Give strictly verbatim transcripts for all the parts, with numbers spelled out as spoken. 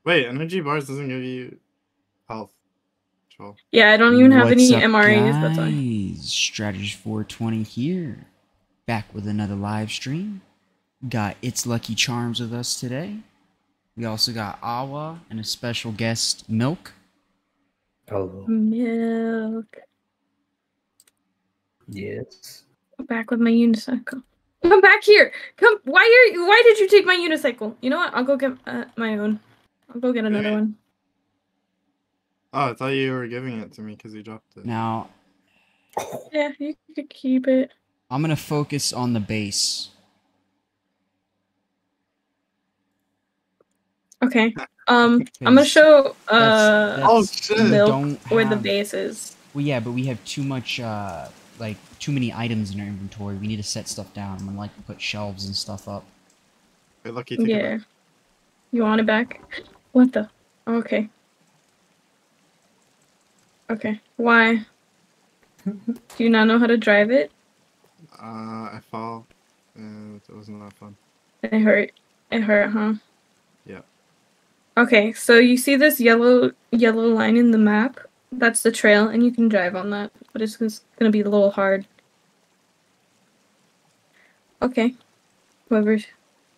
Wait, energy bars doesn't give you health. Control. Yeah, I don't even have What's any up, M R As, that's why. guys? Strategist four twenty here, back with another live stream. Got It's Lucky Charms with us today. We also got Awa and a special guest, Milk. Hello. Milk. Yes. Back with my unicycle. Come back here. Come. Why are you? Why did you take my unicycle? You know what? I'll go get uh, my own. I'll go get another one. Oh, I thought you were giving it to me because you dropped it. Now, Yeah, you could keep it. I'm gonna focus on the base. Okay. Um, I'm gonna show uh That's- Oh that's- shit! we Milk don't where the have- base is. Well, yeah, but we have too much, uh, like, too many items in our inventory. We need to set stuff down. I'm gonna, like, put shelves and stuff up. Hey, Lucky, take Yeah. it back. You want it back? What the? Okay. Okay. Why? Do you not know how to drive it? Uh, I fall, and it wasn't that fun. It hurt. It hurt, huh? Yeah. Okay, so you see this yellow yellow line in the map? That's the trail, and you can drive on that, but it's just gonna be a little hard. Okay. Whoever's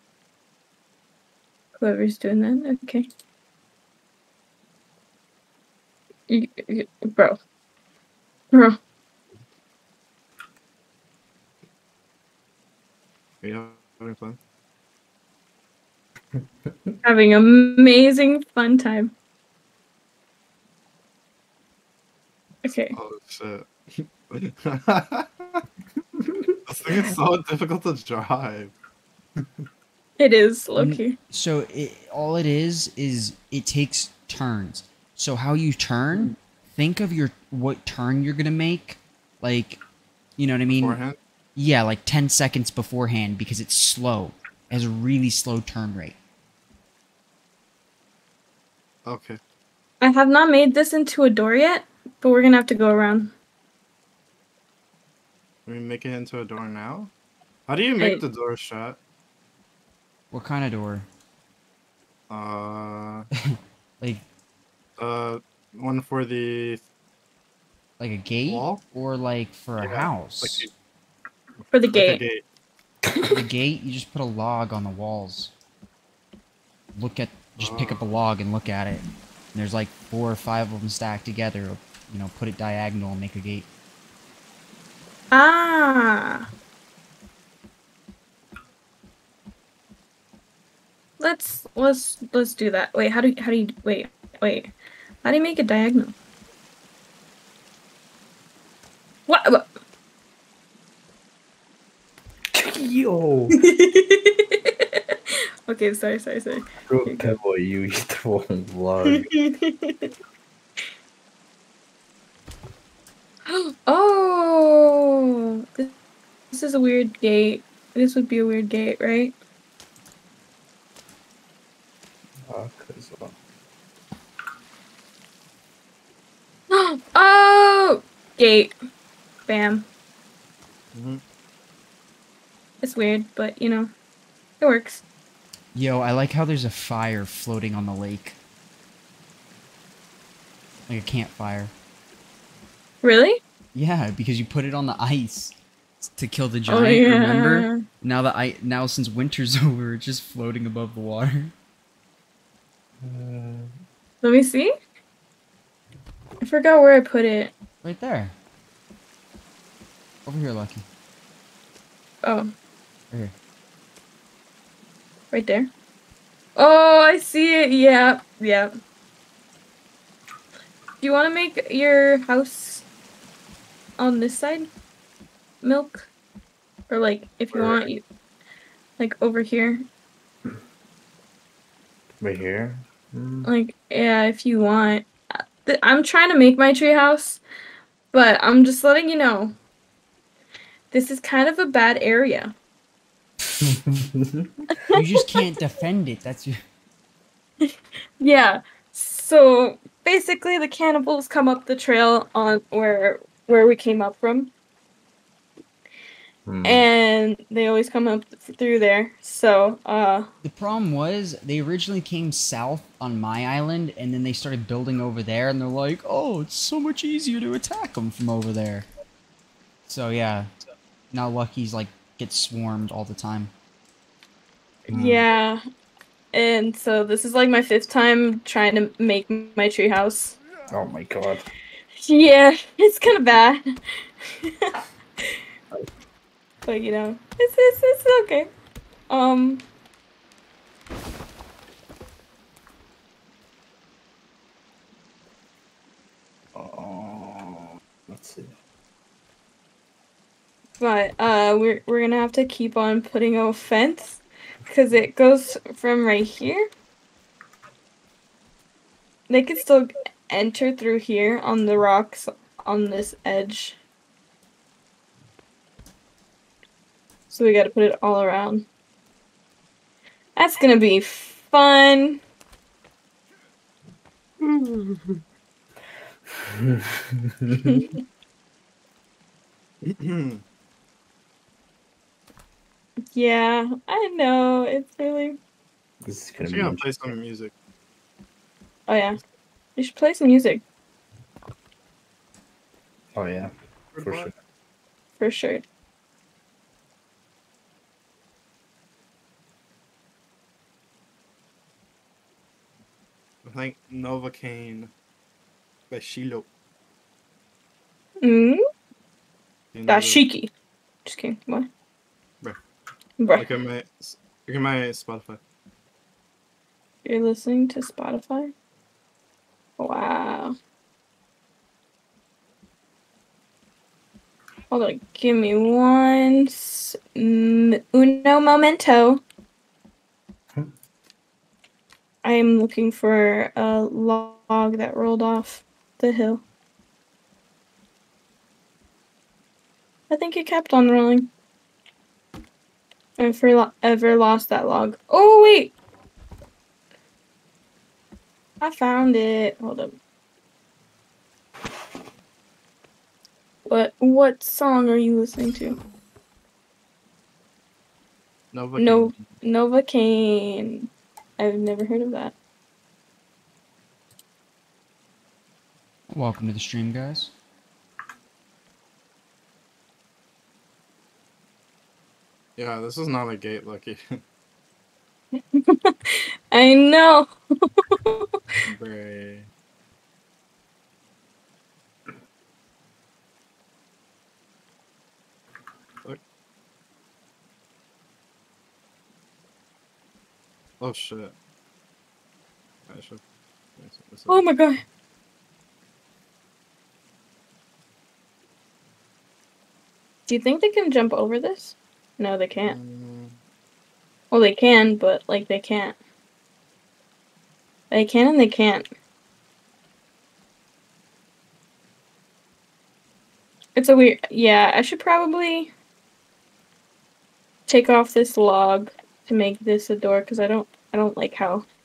whoever's doing that, okay. You, you, bro. Bro. Are you having fun? Having amazing fun time. Okay. Oh shit! This thing is so difficult to drive. It is, Loki. So it, all it is is it takes turns. So how you turn, think of your what turn you're gonna make, like, you know what I mean? Beforehand? Yeah, like ten seconds beforehand because it's slow. It has a really slow turn rate. Okay. I have not made this into a door yet, but we're gonna have to go around. Can we make it into a door now? How do you make I- the door shut? What kind of door? Uh, Like uh, one for the like a gate wall? or like for a Yeah, house? Like, For the like gate. a gate. For the gate, you just put a log on the walls. Look at, just pick up a log and look at it. And there's like four or five of them stacked together. You know, put it diagonal and make a gate. Ah. Let's let's let's do that. Wait, how do you, how do you wait wait? How do you make it diagonal? What? what? Yo! Okay, sorry, sorry, sorry. Throw a pebble at you, you throw a log. Oh, this, this is a weird gate. This would be a weird gate, right? Ah, cause, uh, Oh, gate. Bam. Mm-hmm. It's weird, but you know, it works. Yo, I like how there's a fire floating on the lake. Like a campfire. Really? Yeah, because you put it on the ice to kill the giant, Oh, yeah. remember? Now that I now since winter's over, it's just floating above the water. uh, Let me see. I forgot where I put it. Right there. Over here, Lucky. Oh, Right here. right there. Oh, I see it. Yeah, yeah. Do you want to make your house on this side, Milk? Or like, if you Where? want, you like over here. right here. Mm. Like, yeah, if you want. Th- I'm trying to make my tree house, but I'm just letting you know. This is kind of a bad area. You just can't defend it. That's your... Yeah. So basically, the cannibals come up the trail on where where we came up from, Hmm. and they always come up th- through there. So, uh, The problem was they originally came south on my island, and then they started building over there, and they're like, "Oh, it's so much easier to attack them from over there." So yeah, now Lucky's like gets swarmed all the time. yeah, and so this is like my fifth time trying to make my treehouse. Oh my god. Yeah, it's kind of bad. But you know, it's, it's it's okay. Um, Oh, let's see. but uh, we're we're gonna have to keep on putting a fence, because it goes from right here. They could still enter through here on the rocks on this edge. So we gotta put it all around. That's gonna be fun. Yeah, I know. It's really. This is gonna She be gonna play interesting. some music. Oh yeah, you should play some music Oh yeah, for sure. for sure. I think Novocaine by Shiloh. Mm, You know the- Dashiki. Just kidding. What? Bruh. Bruh. Look at my look at my Spotify. You're listening to Spotify? Wow. Hold on. Give me one. S- mm, uno momento. Hmm. I am looking for a log that rolled off the hill. I think it kept on rolling. I've lo- ever lost that log. Oh, wait! I found it. Hold up. What what song are you listening to? Novocaine. No, Novocaine. I've never heard of that. Welcome to the stream, guys. Yeah, this is not a gate, Lucky. I know. Bray. Look. Oh shit. I should. Oh my god. Do you think they can jump over this? No, they can't. Um, Well, they can, but like they can't. They can and they can't. It's a weird. Yeah, I should probably take off this log to make this a door because I don't. I don't like how